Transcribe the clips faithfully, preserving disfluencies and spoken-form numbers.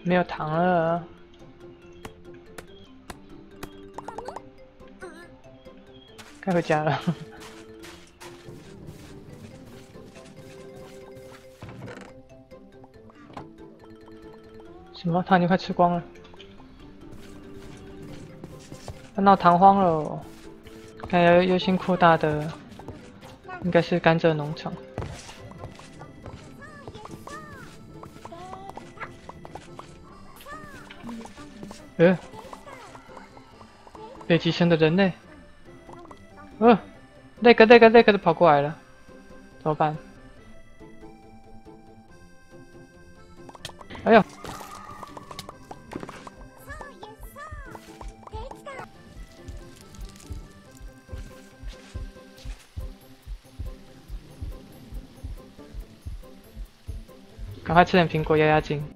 没有糖了，该回家了。什么？糖已经快吃光了，要闹糖荒了哦。看要优先扩大的，应该是甘蔗农场。呃，北极熊的人类，呃，那个那个那个都跑过来了，怎么办？哎呦！赶快吃点苹果压压惊。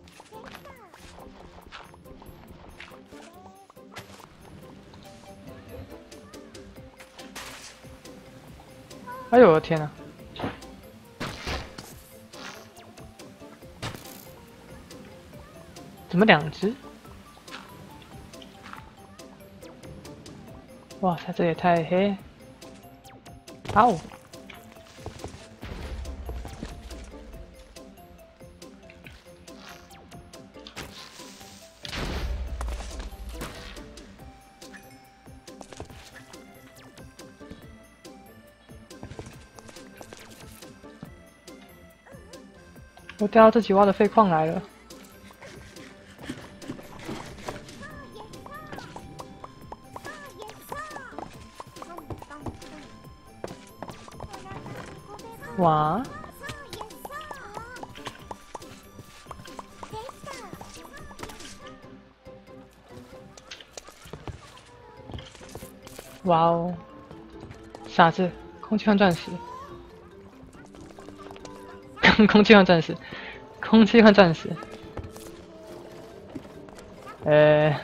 哎呦我的天哪！怎么两只？哇塞，这也太黑！嗷！我掉到自己挖的废矿来了。哇！哇哦！傻子，空气换钻石，空气换钻石，空气换钻石。呃。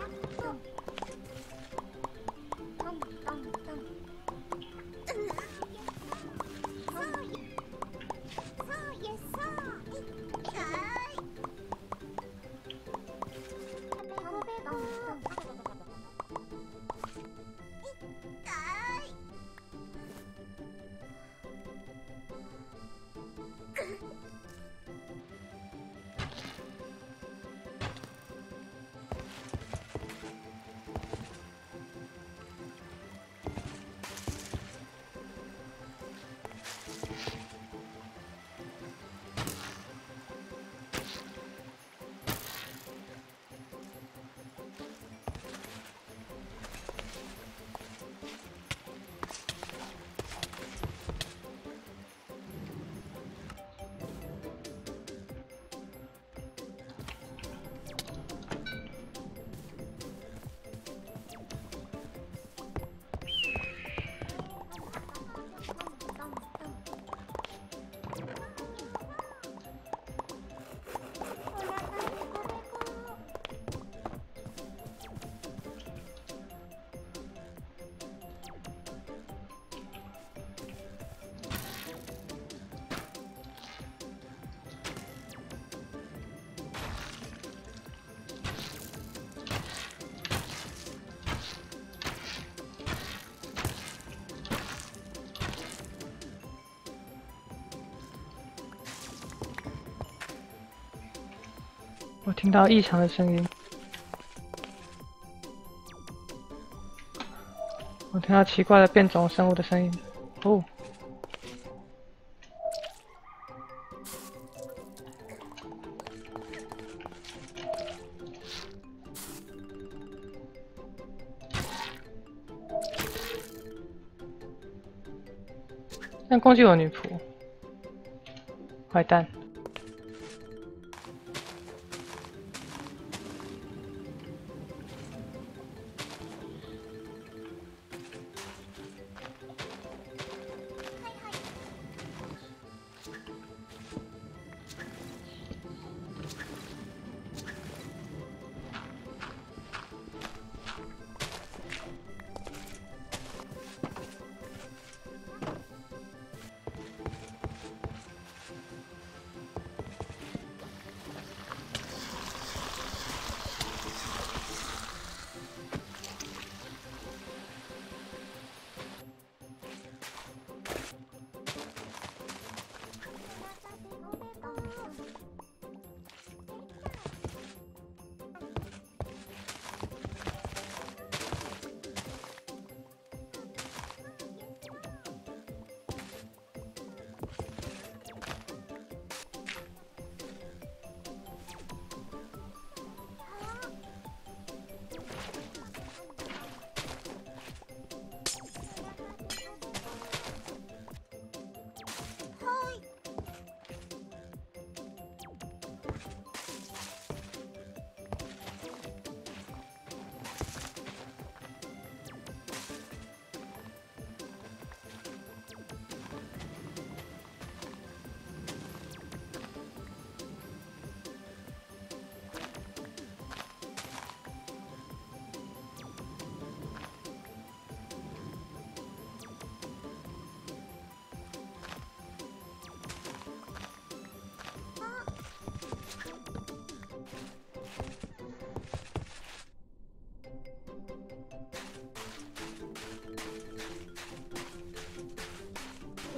我听到异常的声音，我听到奇怪的变种生物的声音。哦，但攻击我女仆，坏蛋！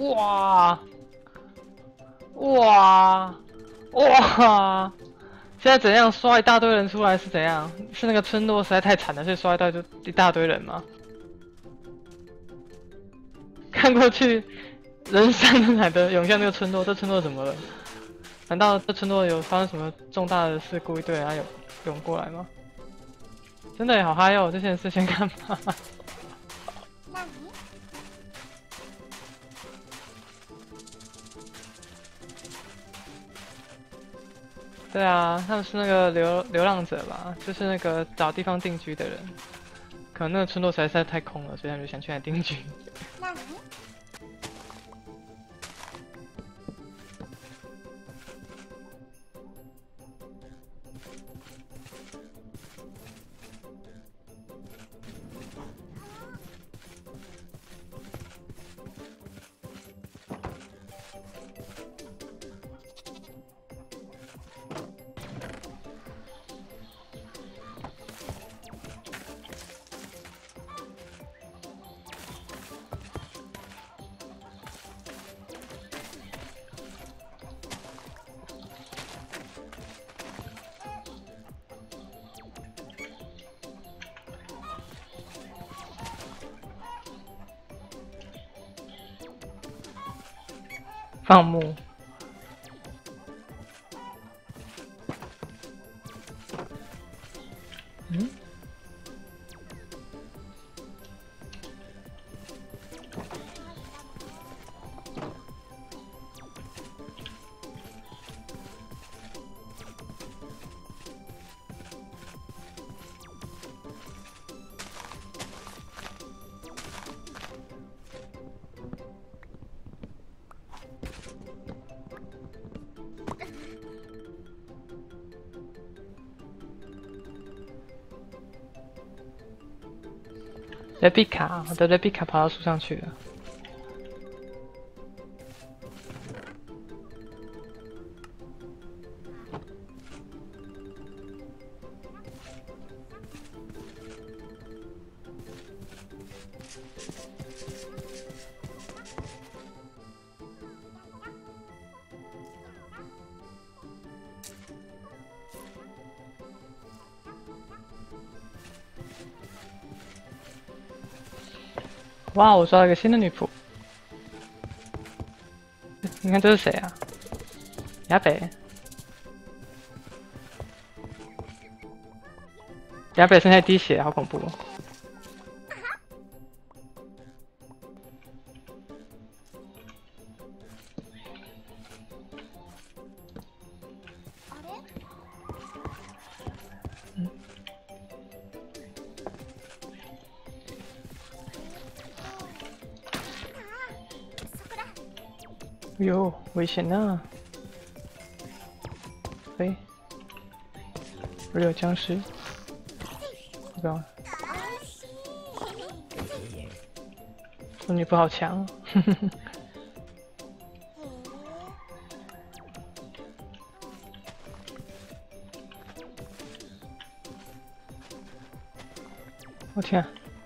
哇哇哇！现在怎样刷一大堆人出来是怎样？是那个村落实在太惨了，所以刷一大就一大堆人吗？看过去，人山人海的涌向那个村落，这村落怎么了？难道这村落有发生什么重大的事故，一堆人要涌涌过来吗？真的也好嗨哦！这些人是先干嘛？对啊，他们是那个流流浪者吧，就是那个找地方定居的人。可能那个村落实在是太空了，所以他们就想去那定居。放牧。嗯？雷比卡，我的雷比卡跑到树上去了。哇，我抓到一个新的女仆。你看这是谁啊？亚北。亚北剩下滴血，好恐怖哦。嗯。哟，危险呐！哎，这里有僵尸，不要。说你不好强，哼哼哼。我天、啊！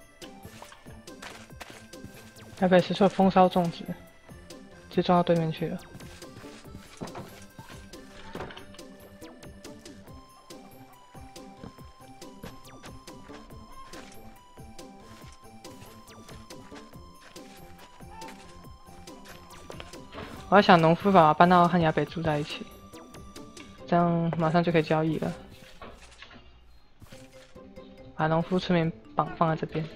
台北是说风骚种植，直接撞到对面去了。我要想农夫把搬到和亚北住在一起，这样马上就可以交易了。把农夫村民绑放在这边。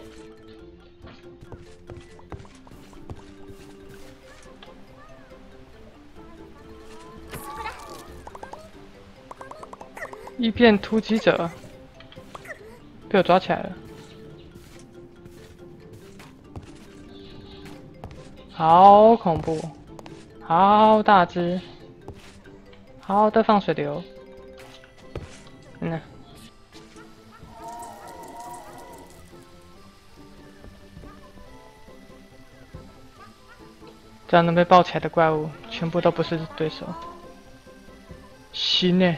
异变突击者被我抓起来了，好恐怖，好大只，好的放水流，嗯。这样能被抱起来的怪物，全部都不是对手。行呢。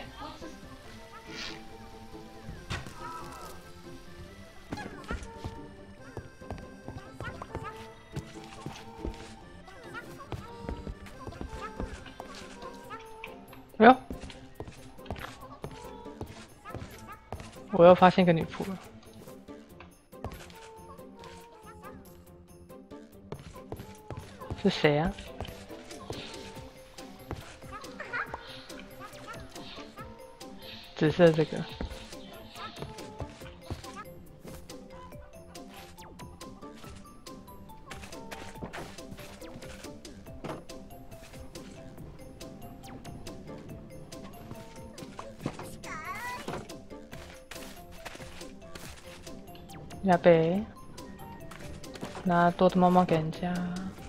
哎呦，我又发现一个女仆了。是谁啊？紫色这个。亚贝，拿多的猫猫给人家。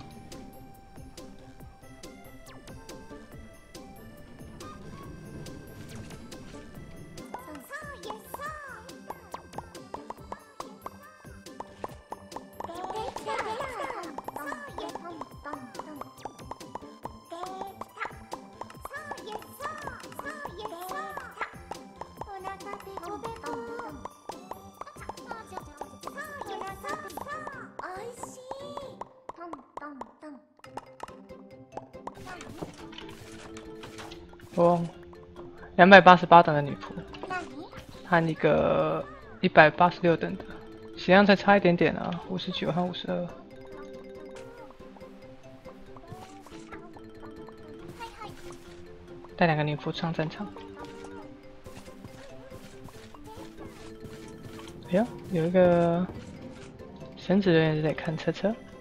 哦，两百八十八等的女仆，和一个一百八十六等的，血量才差一点点啊，五十九和五十二。带两个女仆上战场。哎呦，有一个神职人员在看车车。